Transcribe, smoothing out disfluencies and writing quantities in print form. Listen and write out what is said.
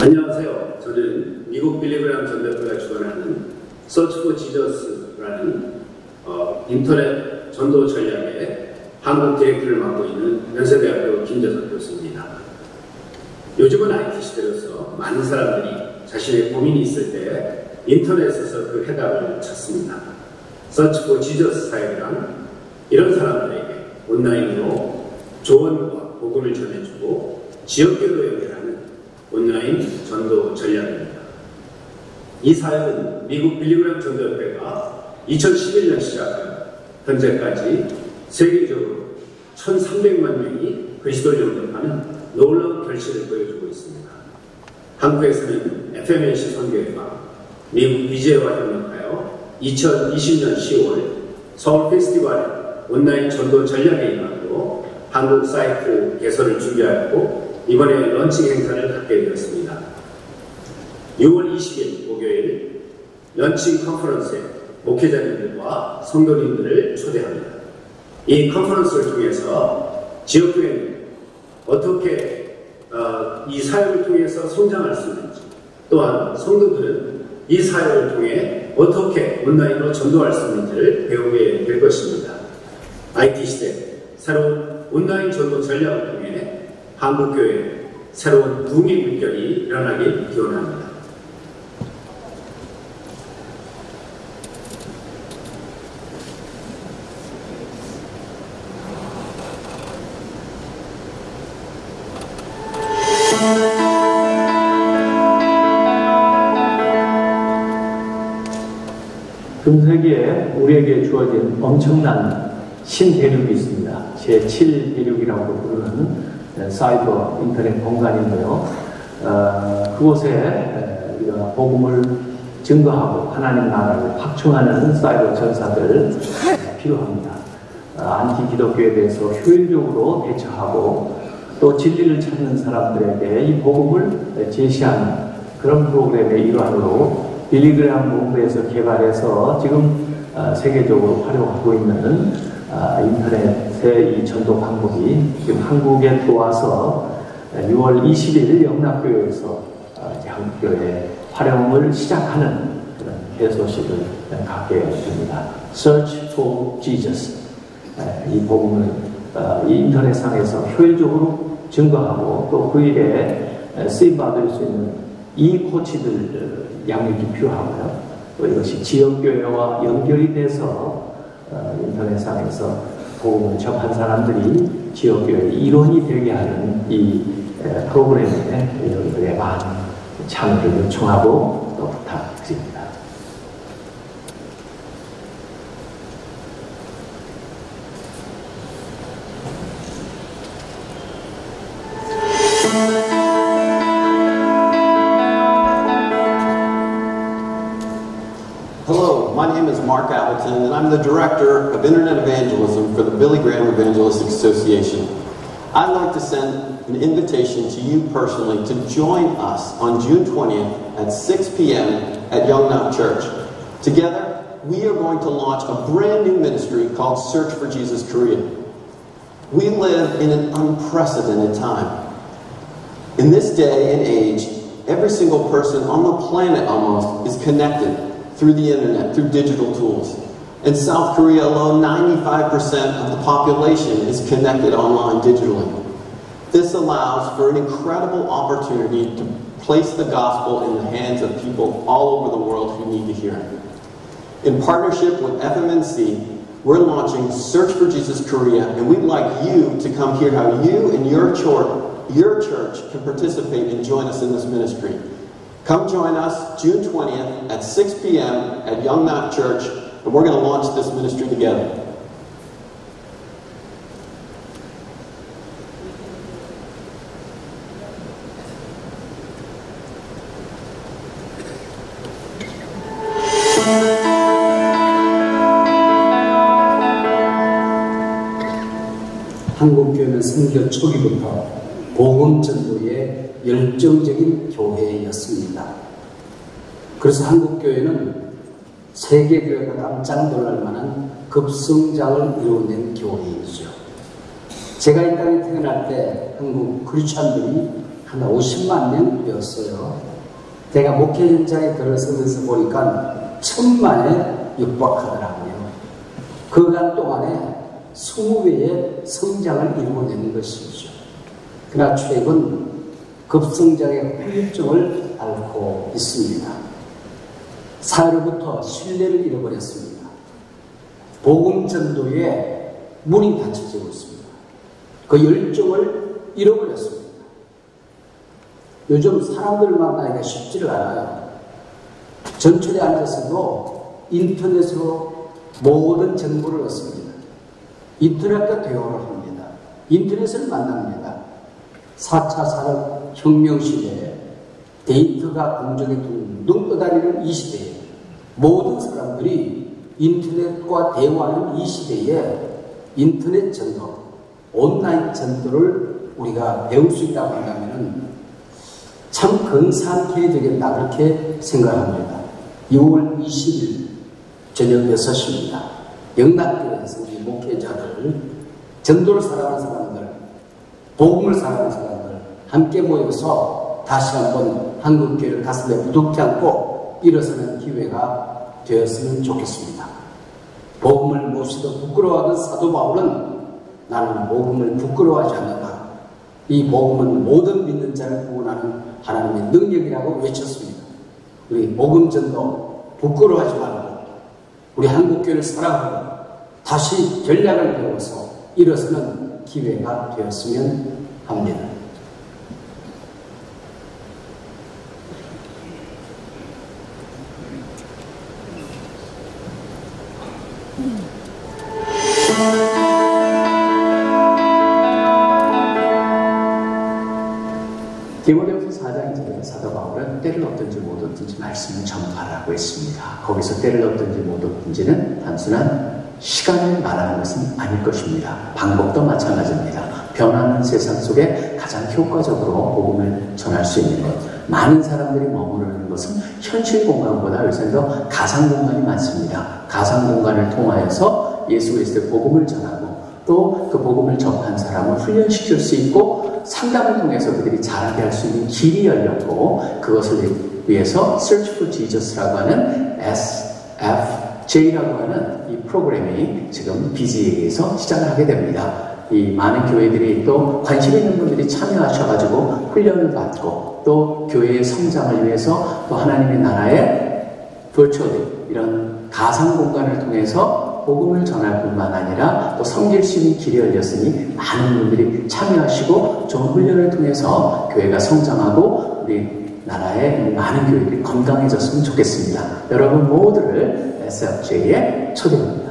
안녕하세요. 저는 미국 빌리그램 전 대표가 주관하는 Search for Jesus라는 인터넷 전도 전략의 한국 디렉터를 맡고 있는 연세대학교 김재석 교수입니다. 요즘은 IT 시대로서 많은 사람들이 자신의 고민이 있을 때 인터넷에서 그 해답을 찾습니다. Search for Jesus 사역이란 이런 사람들에게 온라인으로 조언과 복음을 전해주고 지역교로 연결하는 온라인 전도 전략입니다. 이 사역은 미국 빌리그램 전도협회가 2011년 시작한 현재까지 세계적으로 1,300만 명이 그리스도를 영접하는 놀라운 결실을 보여주고 있습니다. 한국에서는 FMNC 선교회가 미국 BJ와 협력하여 2020년 10월 서울 페스티벌에 온라인 전도 전략에 임하고 한국 사이트 개설을 준비하였고 이번에 런칭 행사를 갖게 되었습니다. 6월 20일 목요일 런칭 컨퍼런스에 목회자님들과 성도님들을 초대합니다. 이 컨퍼런스를 통해서 지역교회는 어떻게 이 사역을 통해서 성장할 수 있는지, 또한 성도들은 이 사역을 통해 어떻게 온라인으로 전도할 수 있는지를 배우게 될 것입니다. IT 시대 새로운 온라인 전도 전략을 통해 한국교회에 새로운 붐의 물결이 일어나길 기원합니다. 금세기에 우리에게 주어진 엄청난 신대륙이 있습니다. 제7대륙이라고 부르는 사이버 인터넷 공간인데요. 그곳에 우리가 복음을 증거하고 하나님 나라를 확충하는 사이버 전사들 필요합니다. 안티 기독교에 대해서 효율적으로 대처하고 또 진리를 찾는 사람들에게 이 복음을 제시하는 그런 프로그램의 일환으로 빌리그램 본부에서 개발해서 지금 세계적으로 활용하고 있는 인터넷의 이 전도 방법이 지금 한국에 들어와서 6월 20일 영락교회에서 이제 한국교회 활용을 시작하는 그런 개소식을 갖게 됩니다. Search for Jesus. 이 복음을 이 인터넷상에서 효율적으로 증거하고 또 그 일에 쓰임받을 수 있는 이 코치들 양육이 필요하고요. 또 이것이 지역교회와 연결이 돼서 인터넷상에서 복음을 접한 사람들이 지역교회의 일원이 되게 하는 이 프로그램에 여러분들의 많은 참여를 요청하고 또 부탁드립니다. My name is Mark Appleton, and I'm the Director of Internet Evangelism for the Billy Graham Evangelistic Association. I'd like to send an invitation to you personally to join us on June 20th at 6 p.m. at Young Knock Church. Together, we are going to launch a brand new ministry called Search for Jesus Korea. We live in an unprecedented time. In this day and age, every single person on the planet almost is connected through the internet, through digital tools. In South Korea alone, 95% of the population is connected online digitally. This allows for an incredible opportunity to place the gospel in the hands of people all over the world who need to hear it. In partnership with FMNC, we're launching Search for Jesus Korea, and we'd like you to come hear how you and your church can participate and join us in this ministry. Come join us June 20th at 6 p.m. at Young Knock Church, and we're going to launch this ministry together. 한국교회는 선교 초기부터 복음 전도에 열정적인 교회였습니다. 그래서 한국교회는 세계교회가 깜짝 놀랄 만한 급성장을 이루어낸 교회이죠. 제가 이 땅에 태어날 때 한국 크리스찬들이 한 50만 명 되었어요. 제가 목회 현장에 들어서면서 보니까 1000만에 육박하더라고요. 그간 동안에 20배의 성장을 이루어내는 것이죠. 그러나 최근 급성장의 후유증을 앓고 있습니다. 사회로부터 신뢰를 잃어버렸습니다. 복음 전도에 문이 닫혀지고 있습니다. 그 열정을 잃어버렸습니다. 요즘 사람들 만나기가 쉽지를 않아요. 전철에 앉아서도 인터넷으로 모든 정보를 얻습니다. 인터넷과 대화를 합니다. 인터넷을 만납니다. 4차 산업혁명 시대에 데이터가 공정에 둥둥 떠다니는 이 시대에 모든 사람들이 인터넷과 대화하는 이 시대에 인터넷 전도, 온라인 전도를 우리가 배울 수 있다고 한다면 참 근사한 길이 되겠다 그렇게 생각합니다. 6월 20일 저녁 6시입니다. 영락교회에서 우리 목회자들, 전도를 사랑하는 사람들, 복음을 사랑하는 사람들 함께 모여서 다시 한번 한국교회를 가슴에 무겁게 안고 일어서는 기회가 되었으면 좋겠습니다. 복음을 무엇이도 부끄러워하는 사도 바울은 나는 복음을 부끄러워하지 않는다. 이 복음은 모든 믿는 자를 구원하는 하나님의 능력이라고 외쳤습니다. 우리 복음 전도 부끄러워하지 말고 우리 한국교회를 사랑하고 다시 전략을 배워서 일어서는 기회가 되었으면 합니다. 디모데후서 4장 2절에 사도 바울은 때를 얻든지 못 얻든지 말씀을 전파하라고 했습니다. 거기서 때를 얻든지 못 얻든지는 단순한 시간을 말하는 것은 아닐 것입니다. 방법도 마찬가지입니다. 변하는 세상 속에 가장 효과적으로 복음을 전할 수 있는 것, 많은 사람들이 머무르는 것은 현실 공간보다 요새는 더 가상 공간이 많습니다. 가상 공간을 통하여서 예수 그리스도의 복음을 전하고 또 그 복음을 접한 사람을 훈련시킬 수 있고 상담을 통해서 그들이 자라게 할 수 있는 길이 열렸고 그것을 위해서 Search for Jesus라고 하는 SFJ라고 하는 이 프로그램이 지금 BGA에서 시작을 하게 됩니다. 이 많은 교회들이 또 관심 있는 분들이 참여하셔가지고 훈련을 받고 또 교회의 성장을 위해서 또 하나님의 나라의 virtually 이런 가상 공간을 통해서 복음을 전할 뿐만 아니라 또 섬길 수 있는 길이 열렸으니 많은 분들이 참여하시고 좋은 훈련을 통해서 교회가 성장하고 우리 나라의 많은 교회들이 건강해졌으면 좋겠습니다. 여러분 모두를 SFJ에 초대합니다.